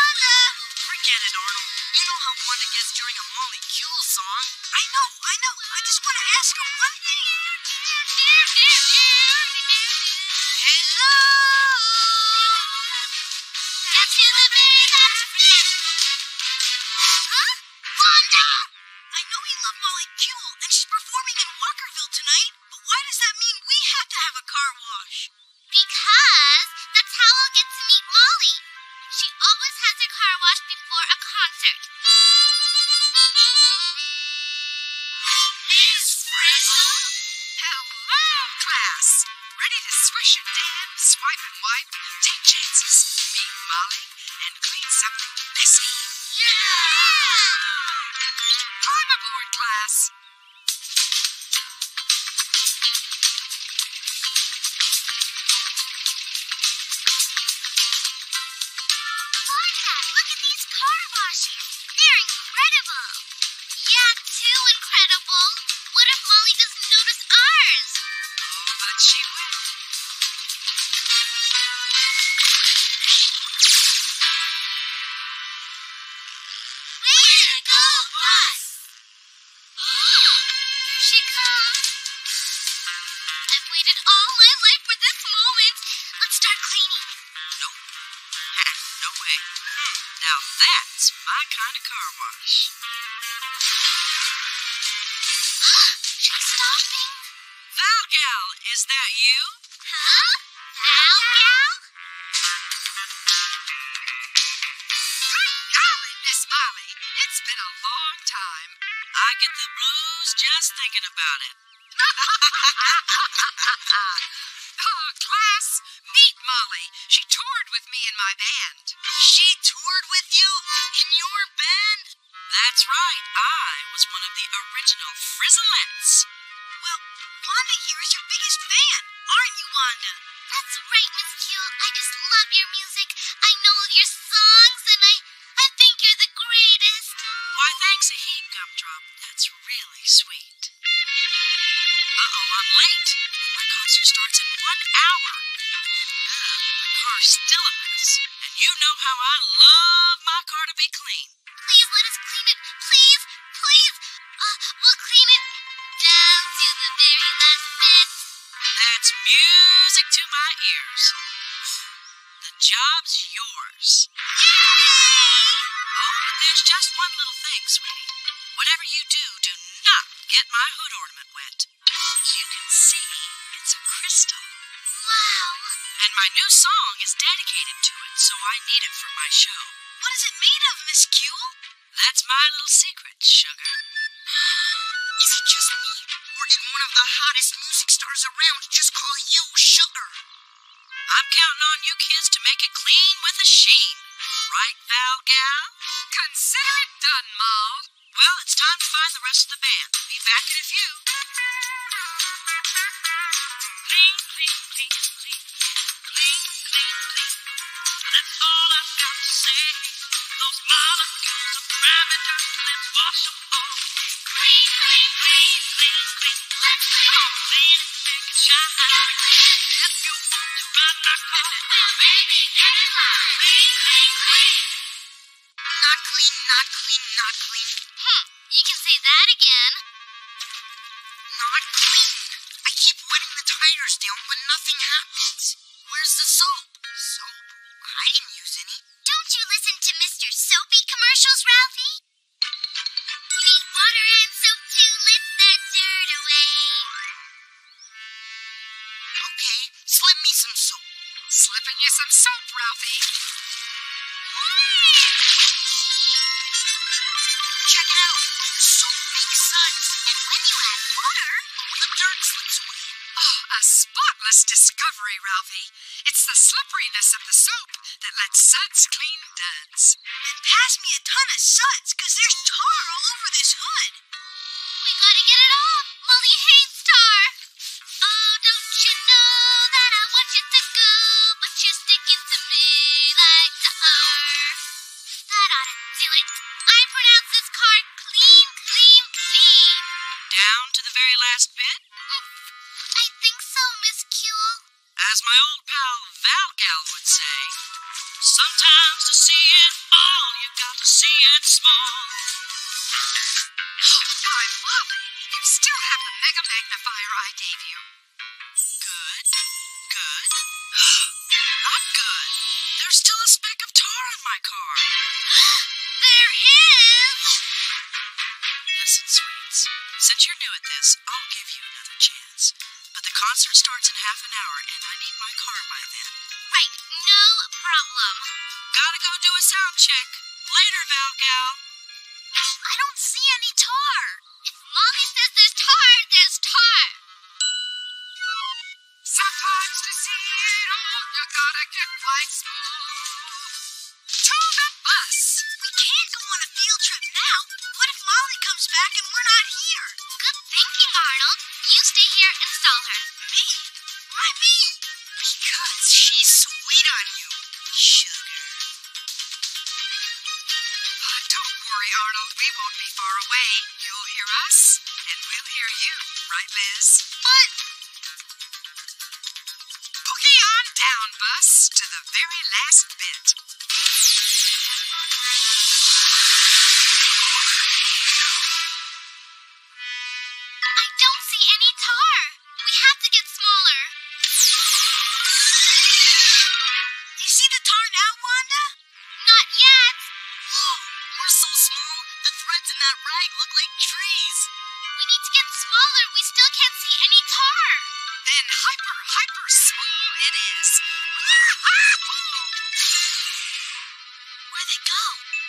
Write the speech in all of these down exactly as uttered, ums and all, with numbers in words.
Forget it, Arnold. You know how one it gets during a Molly Cule song. I know, I know. I just want to ask her one thing. Hello? Get to the very last bit. Huh? Wanda! I know you love Molly Cule, and she's performing in Walkerville tonight, but why does that mean we have to have a car wash? Because that's how I'll get to meet Molly. She always has her car washed before a concert. Miss Frizzle? Hello, class. Ready to swish and dance, swipe and wipe, take chances, meet Molly, and clean something messy? Yeah! Climb aboard, class. Look at these car washes. They're incredible. Yeah, too incredible. What if Molly doesn't notice ours? Oh, but she will. Way to go, us! Here she comes. I've waited all my life for this moment. Let's start cleaning. Nope. No way. Now that's my kind of car wash. She's stopping. Valgal, is that you? Huh? Val Gal? Golly, Miss Molly, it's been a long time. I get the blues just thinking about it. Oh, class, meet Molly. She toured with me in my band. She toured with you in your band? That's right. I was one of the original Frizzlettes. Well, Wanda here is your biggest fan, aren't you, Wanda? That's right, Miss Cule. I just love your music. I know your songs, and I, I think you're the greatest. Why, thanks a heap, Gumdrop. That's really sweet. Uh-oh, I'm late. My concert starts in one hour. My car's still a mess, and you know how I love my car to be clean. Please let us clean it. Please, please. Uh, we'll clean it down to the very last bit. That's music to my ears. The job's yours. Oh, but there's just one little thing, sweetie. Whatever you do, do not get my hood ornament wet. As you can see, it's a crystal. Wow. And my new song is dedicated to it, so I need it for my show. What is it made of, Miss Cule? That's my little secret, sugar. Is it just me, or did one of the hottest music stars around just call you sugar? I'm counting on you kids to make it clean with a sheen. Right, Val Gal? Consider it done, Ma. Well, it's time to find the rest of the band. Be back in a few. Clean, clean, clean, clean. Clean, clean, clean. That's all I've got to say. Those molecules of crime and dirt, let's wash them all. Clean, clean, clean, clean, clean. Let's go. Clean and make it shine. If you want to ride my car, baby, get in line. Clean, clean, clean. Not clean, not clean, not clean. Hmm, you can say that again. Not clean. I keep wetting the tires down, but nothing happens. Where's the soap? Soap? I didn't use any. Don't you listen to Mister Soapy commercials, Ralphie? You need water and soap to lift the dirt away. Okay, slip me some soap. Slipping you some soap, Ralphie. Check it out. The soap makes suds. And when you add water, The dirt slips away. Oh, a spotless discovery, Ralphie. It's the slipperiness of the soap that lets suds clean duds. And pass me a ton of suds, because there's tar all over this hood. we gotta get it off. Molly hates tar. Oh, don't you know that I want you to go, but you're sticking to me like tar. That ought to do it. I pronounce this car clean, clean, clean. Down to the very last bit. I think so, Miss Cule. As my old pal Valgal would say, sometimes to see it See it small. Why, Molly, you still have the mega magnifier I gave you. Good. Good. Not good. There's still a speck of tar in my car. There is! Listen, sweets. Since you're new at this, I'll give you another chance. But the concert starts in half an hour, and I need my car by then. Right, no problem. Gotta go do a sound check. Later, Val Gal. I don't see any tar. If Mommy says there's tar, there's tar. Sometimes to see it all, you gotta get quite small. To the bus. We can't go on a field trip now. What if Molly comes back and we're not here? Good thinking, Arnold. You stay here and stall her. Me? Why me? Because she's sweet on you, sugar. Don't worry, Arnold. We won't be far away. You'll hear us, and we'll hear you. Right, Liz? But Boogie on down, bus, to the very last bit. I don't see any tar. We have to get smaller. You see the tar now, Wanda? Not yet. Whoa, we're so small, the threads in that rag look like trees. We need to get smaller. We still can't see any tar. Then hyper, hyper small it is. Where'd they go?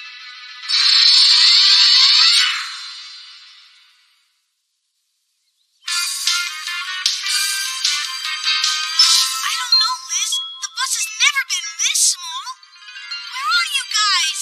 I don't know, Liz. The bus has never been this small. Where are you guys?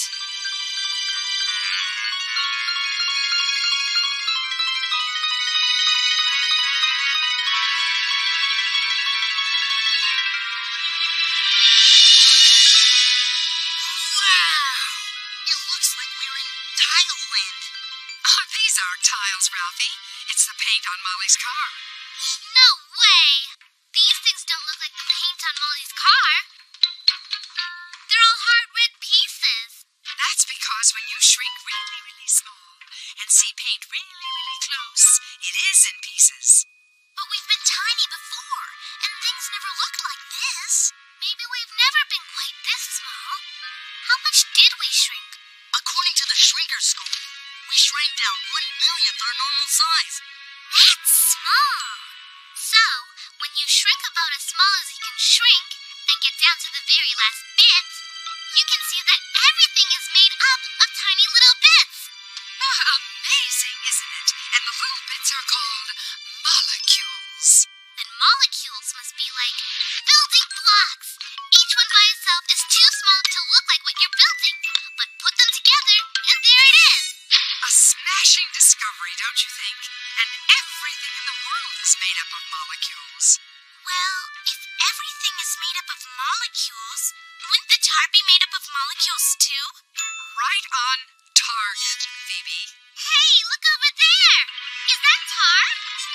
Wow! It looks like we're in Thailand. Oh, these aren't tiles, Ralphie. It's the paint on Molly's car. No way. These things don't look like the paint on Molly's car. They're all hard red pieces. That's because when you shrink really, really small and see paint really, really close, it is in pieces. But we've been tiny before, and things never looked like this. Maybe we've never been quite this small. How much did we shrink? According to the shrinker school, we shrank down one millionth our normal size. That's small. So, when you shrink about as small as you can shrink and get down to the very last bit, you can see that everything is made up of tiny little bits. Ah, amazing, isn't it? And the little bits are called molecules. And molecules must be like building blocks. Each one by itself is too small to look like what you're building, but put them together and there it is. A smashing discovery, don't you think? And everything in the world is made up of molecules. Well, if everything is made up of molecules, wouldn't the tar be made up of molecules too? Right on target, Phoebe. Hey, look over there! Is that tar?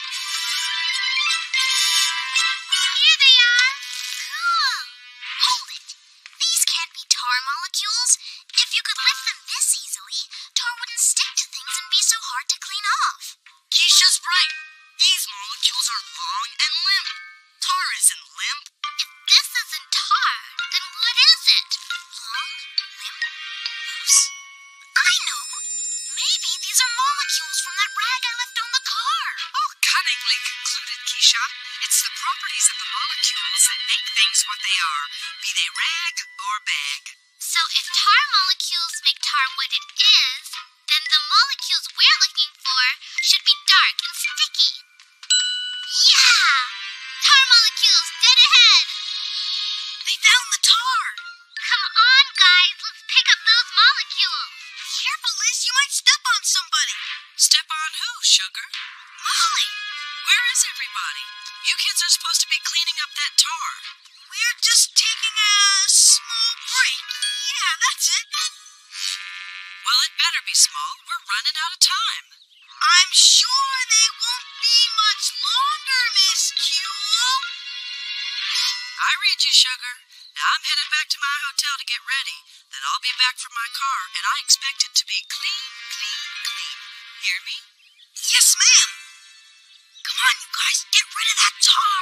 Here they are! Cool! Hold it! These can't be tar molecules. If you could lift them this easily, tar wouldn't stick to things and be so hard to clean off. Keisha's right. These molecules are long and limp. Tar isn't limp. If this isn't tar, then what is it? Long, limp, loose? I know! Maybe these are molecules from that rag I left on the car. Oh, cunningly concluded, Keisha. It's the properties of the molecules that make things what they are, be they rag or bag. So if tar molecules make tar what it is, then the molecules we're looking for should be dark and sticky. Yeah! Tar molecules dead ahead! They found the tar. Come on, guys, let's pick up those molecules. Careful, Liz. You might step on somebody. Step on who, sugar? Molly. Where is everybody? You kids are supposed to be cleaning up that tar. We're just taking a small break. Yeah, that's it. Well, it better be small. We're running out of time. I'm sure they won't be much longer, Miss Cule. I read you, sugar. Now I'm headed back to my hotel to get ready. Then I'll be back for my car, and I expect it to be clean, clean, clean. Hear me? Yes, ma'am. Come on, you guys, get rid of that tar.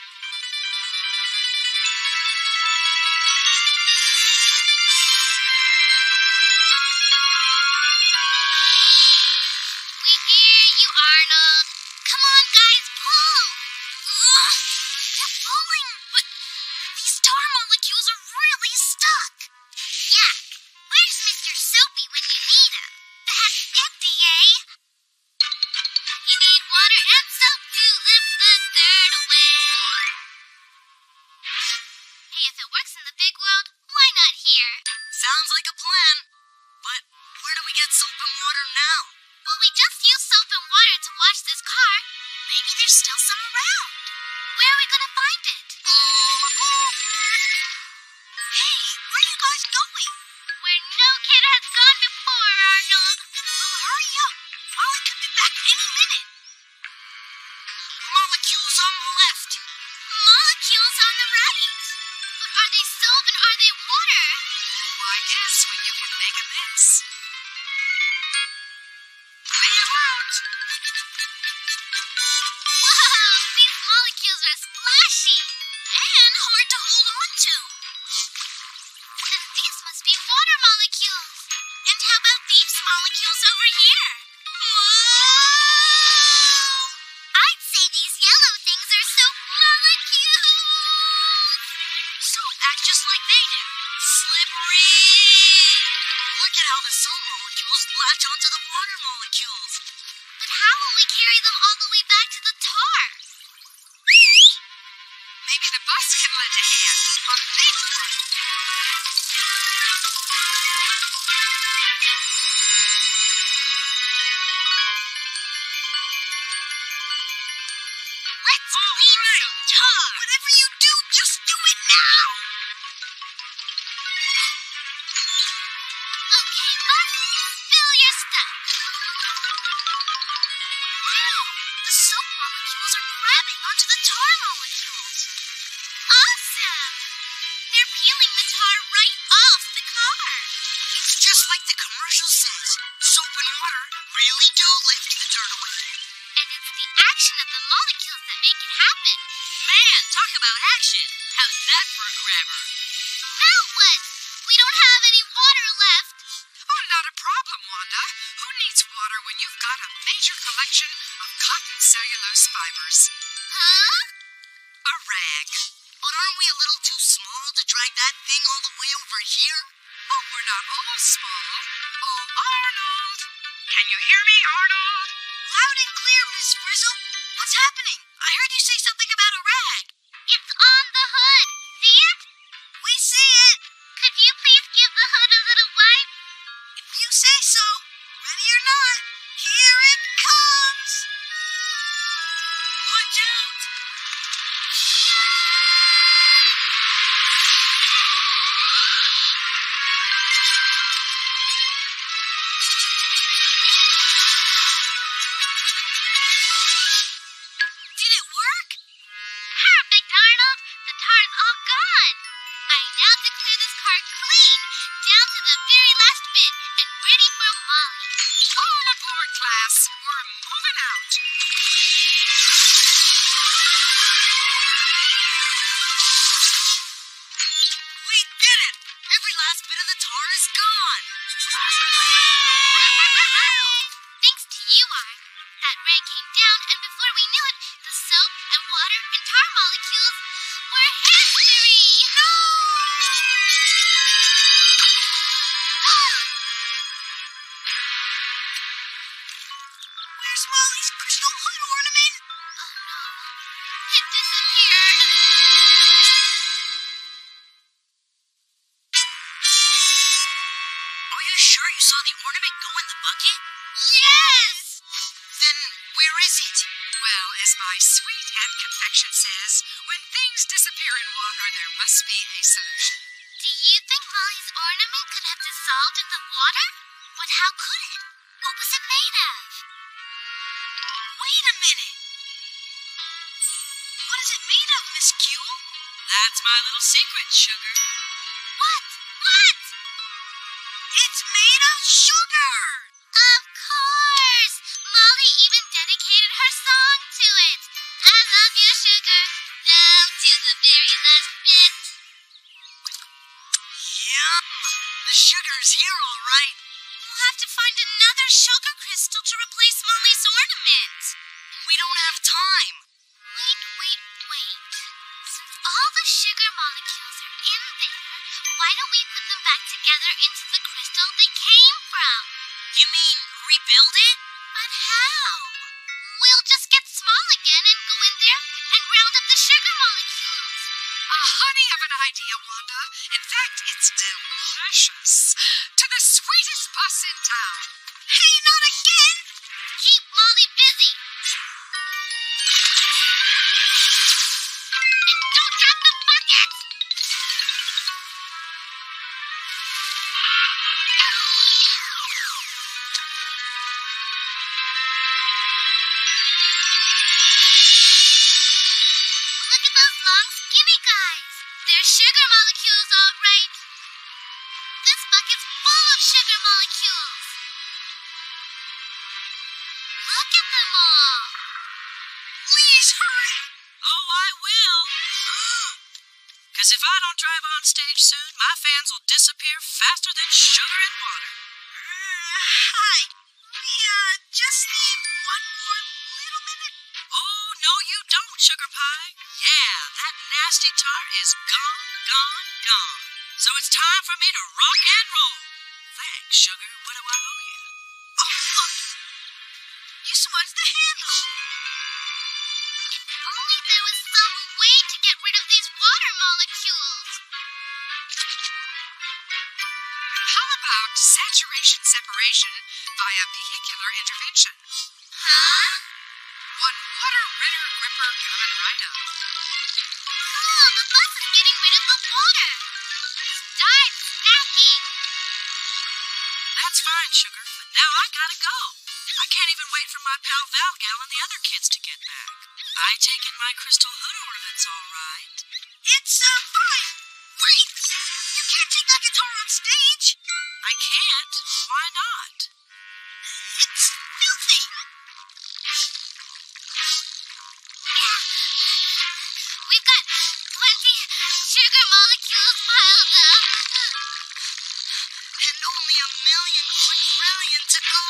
We hear you, Arnold. Come on, guys, pull. Ugh, we're pulling, but these tar molecules are really stuck. Yeah, where's Mister Soapy when you need him? That's empty, eh? You need water and soap to lift the dirt away. Hey, if it works in the big world, why not here? Sounds like a plan. But where do we get soap and water now? Well, we just used soap and water to wash this car. Maybe there's still some around. Where are we gonna find it? Hey, where are you guys going? Where no kid has gone before, Arnold. Well, hurry up. Molly could be back any minute. Molecules on the left. Molecules on the right. But are they soap and are they water? Why, yes, when you can make a mess. Bail out! Whoa, these molecules are splashy and hard to hold on to. And these must be water molecules. And how about these molecules over here? Whoa! I'd say these yellow things are soap molecules. So act just like they do. Slippery. Look at how the soap molecules latch onto the water molecules. But how will we carry them all the way back to the tar? Maybe the bus can lend a hand on the big one. Let's clean some tar. Whatever you do, just do it now. Okay, bus, fill your stuff. Wow, the soap molecules are grabbing onto the tar molecules. Awesome! They're peeling the tar right off the car. It's just like the commercial says. Soap and water really do lift the dirt away. And it's the action of the molecules that make it happen. Man, talk about action. How's that for a grammar? Now what? We don't have any water left. Oh, not a problem, Wanda. Who needs water when you've got a major collection of cotton cellulose fibers? Huh? A rag. But aren't we a little too small to drag that thing all the way over here? Oh, we're not all small. Oh, Arnold. Can you hear me, Arnold? Loud and clear, Miss Frizzle. What's happening? I heard you say something about a rag. It's on the hood. See it? We see it. Could you please give the hood a little wipe? If you say so. Ready or not, here it comes. Watch out. Did it work? Perfect, Arnold. The tar's all gone. I now declare this car clean, down to the very last bit, and ready for Molly. All aboard, class. We're moving out. We did it. Every last bit of the tar is gone. Thanks to you, Art. That rag came down, and before we knew it, the soap and water and tar molecules were history. No! Where's Molly's crystal hood ornament? Oh no, it disappeared. Are you sure you saw the ornament go in the bucket? Yes! Then where is it? Well, as my sweet Aunt Confection says, when things disappear in water, there must be a solution. Do you think Molly's ornament could have dissolved in the water? But how could it? What was it made of? Wait a minute. What is it made of, Miss Cule? That's my little secret, sugar. What? What? It's made of sugar! Of course! Molly even dedicated her song to it. I love you, sugar, down to the very last bit. Yep, the sugar's here all right. We'll have to find another sugar crystal to replace Molly's ornament. We don't have time. Wait, wait, wait. Since all the sugar molecules are in there, why don't we put them back together into the crystal they came from? You mean rebuild it? But how? We'll just get small again and go in there and round up the sugar molecules. A honey of an idea, Wanda. In fact, it's delicious. To the sweetest bus in town. Hey, not again! Keep Molly busy. And don't drop the bucket! Look at those long, skinny guys. They're sugar molecules, all right. This bucket's full of sugar molecules. Look at them all. Please hurry! Oh, I will. Because if I don't drive on stage soon, my fans will disappear faster than sugar and water. Hi. We, uh, just need one more little minute. Oh, no, you don't, Sugar Pie. Yeah, that nasty tar is gone, gone, gone. So it's time for me to rock and roll. Thanks, Sugar. What do I owe you? Oh, look. You smudged the handle. If only there was some way to get rid of these water molecules. How about saturation separation via vehicular intervention? Huh? One water ritter ripper coming right up. Oh, the bus is getting rid of the water. Start snacking. That's fine, Sugar, but now I gotta go. I can't even wait for my pal Valgal and the other kids to get back. I take in my crystal hood ornaments, all right. It's, uh, fine. Wait! You can't take that guitar on stage. I can't. Why not? It's filthy. We've got twenty sugar molecules piled up. And only a million quadrillion to go.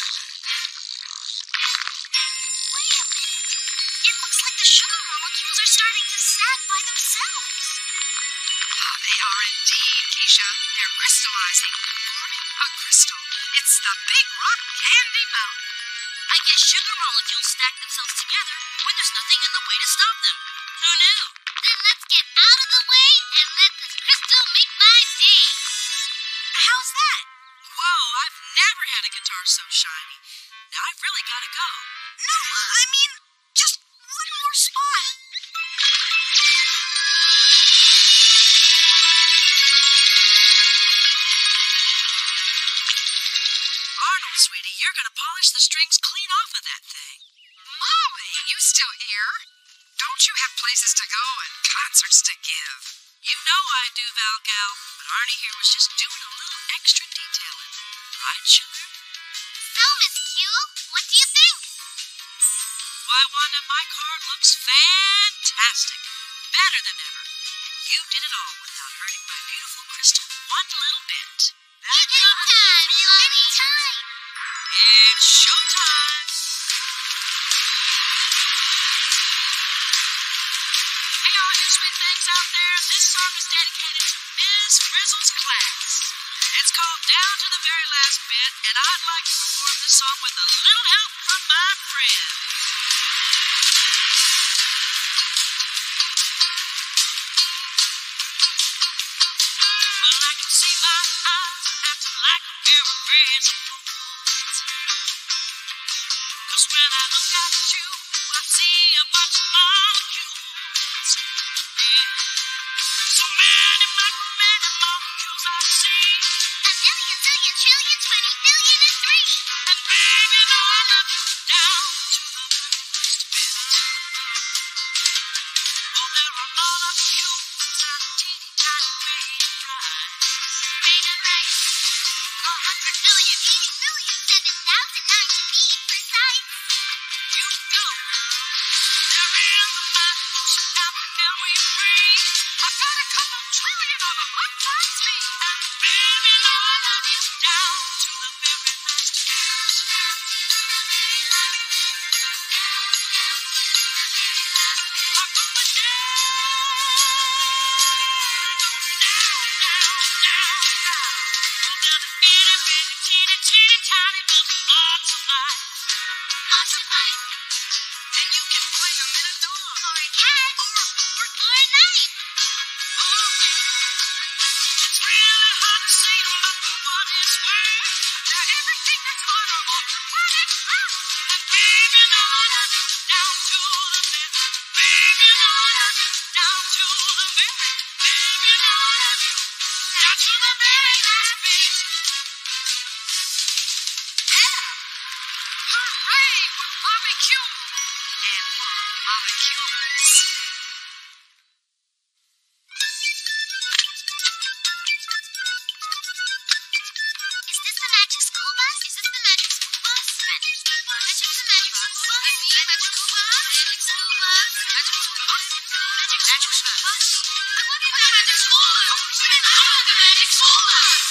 Wait a minute. It looks like the sugar molecules are starting to sag by themselves. Ah, they are indeed, Keisha. They're crystallizing, forming a crystal. It's the big rock candy mountain. I guess sugar molecules stack themselves together when there's nothing in the way to stop them. Who knew? Then let's get out of the way and let this crystal make my day. How's that? Whoa, I've never had a guitar so shiny. Now I've really gotta go. No, I mean, just one more spot. Arnold, sweetie, you're gonna polish the strings clean off of that thing. Molly, you still here? Don't you have places to go and concerts to give? You know I do, Valgal, but Arnie here was just doing a little extra detailing. Right, Sugar? So, Miss Cule, what do you think? Why, Wanda, my car looks fantastic. Better than ever. You did it all without hurting my beautiful crystal one little bit. Anytime, anytime. It's showtime. Hey, all you sweet things out there, this song is dedicated to Miss Frizzle's class. It's called Down to the Very Last Bit, and I'd like to perform this song with a little help from my friend. Well, I can see my eyes acting like a pair of invisible walls. 'Cause when I look at you, I see a bunch of molecules. Yeah. So many micro, many molecules I see. A million, zillion, trillion, twenty billion and three. And baby, now I love you down to the first bit. Oh, there are molecules and teeny tiny radii. Radii. to the very last beat. Yeah! Hooray for Mommy Cule and for molecules. Is this the magic school bus? Is this the magic school bus? Magic school bus? Which is the magic school bus? Magic school bus? Magic school bus? Magic school bus? Magic magic school bus? I want the magic school bus! I want the magic school bus!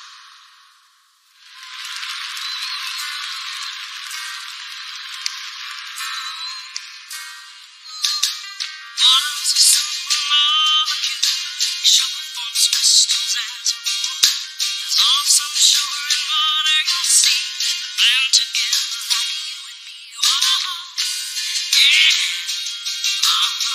Water's a simple molecule. Sugar forms crystals as a rule. Dissolve some sugar in water, you'll see. Blend together like you and me. Whoa, yeah, uh-huh.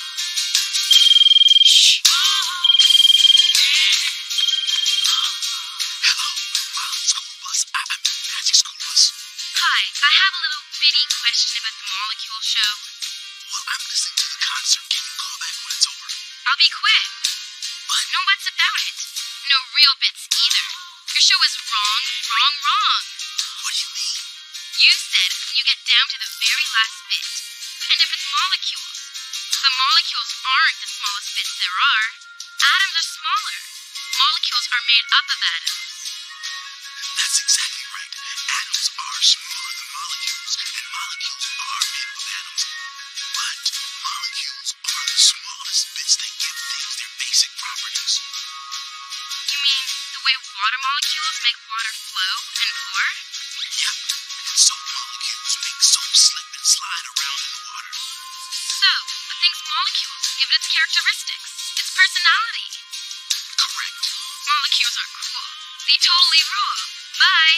Shh, whoa, yeah, uh-huh. Hello, Wild School Bus. I, I mean, Magic School Bus. Hi, I have a little bitty question about the molecule show. Well, I'm listening to the concert. Can you call back when it's over? I'll be quick. What? No bits about it. No real bits either. Your show is wrong, wrong, wrong. What do you mean? You said when you get down to the very last bit, and if it's molecules, the molecules aren't the smallest bits there are. Atoms are smaller. Molecules are made up of atoms. That's exactly right. Atoms are smaller than molecules, and molecules are made up of atoms. But molecules are the smallest bits that give things their basic properties. You mean the way water molecules make water flow and pour? Yep. And soap molecules make soap slip and slide around in the water. So, the thing's molecules give it its characteristics, its personality. Correct. Molecules are cool. They totally rule. Bye.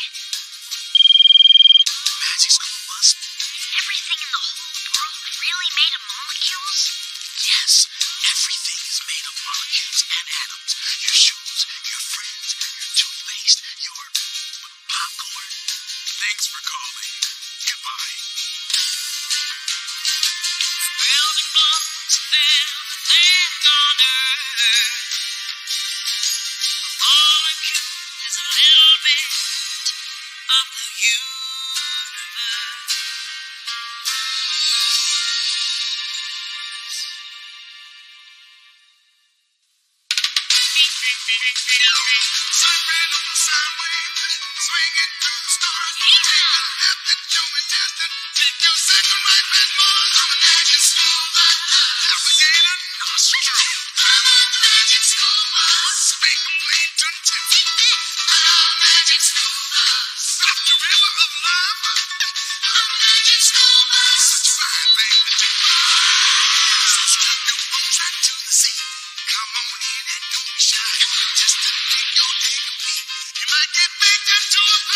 Magic School Bus? Everything in the whole world really made of molecules? Yes. Everything is made of molecules and atoms. Your shoes, your friends, your toothpaste, your popcorn. Thanks for calling. Goodbye. Building blocks of everything on earth. A molecule is a little bit of the universe. Surfing on the sideway, swinging through the stars. Take a left at your intestine. Take your second right back Mars. I'm a magic school bus. Alligator nostril. I'm on the magic school bus. Fake bleeding tip. I'm on the magic school bus. Got the river of love. I'm a magic school bus. Such a fine thing to do. Since you left your boats right to the sea. Come on in and don't be shy. Just to take your day complete. You might get baked into a